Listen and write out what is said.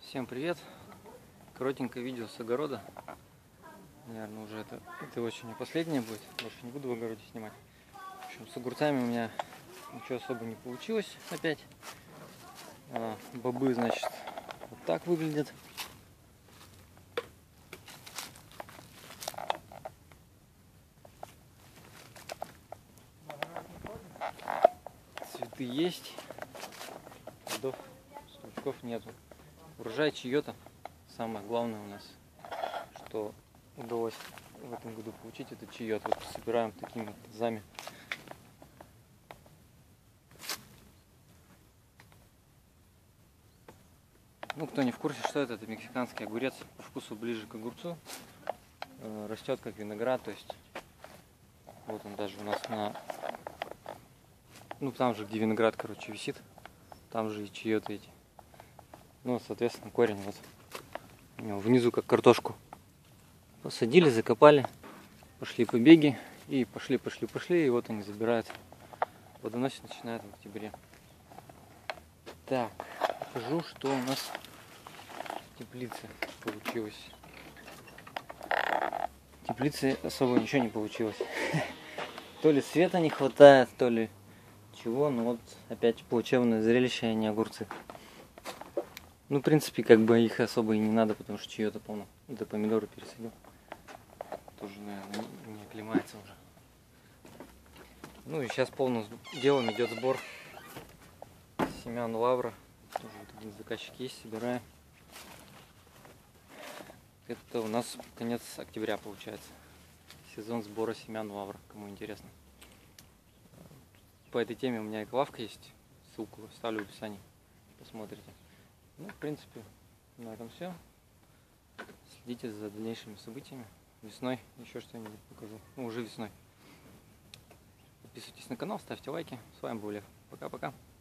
Всем привет! Коротенькое видео с огорода. Наверное, уже это очень не последнее будет. Больше не буду в огороде снимать. В общем, с огурцами у меня ничего особо не получилось опять. Бобы, значит, вот так выглядят. Цветы есть, плодов, стручков нету. Урожай чье-то. Самое главное у нас, что удалось в этом году получить, это чье-то. Вот собираем такими вот тазами. Ну, кто не в курсе, что это мексиканский огурец, по вкусу ближе к огурцу. Растет как виноград, то есть вот он даже у нас ну там же, где виноград, короче, висит, там же и чье-то эти. Ну, соответственно, корень вот у него внизу как картошку посадили, закопали, пошли побеги и пошли, и вот они забирают. Плодоносить начинают в октябре. Так, покажу, что у нас в теплице получилось. В теплице особо ничего не получилось. То ли света не хватает, то ли чего, но вот опять плачевное зрелище, а не огурцы. Ну, в принципе, как бы их особо и не надо, потому что чье-то полно. Это помидоры пересадил. Тоже, наверное, не оклемается уже. Ну и сейчас полным делом идет сбор семян лавра. Тоже вот заказчик есть, собираем. Это у нас конец октября получается. Сезон сбора семян лавра, кому интересно. По этой теме у меня лавка есть. Ссылку оставлю в описании. Посмотрите. Ну, в принципе, на этом все. Следите за дальнейшими событиями. Весной еще что-нибудь покажу. Ну, уже весной. Подписывайтесь на канал, ставьте лайки. С вами был Лев. Пока-пока.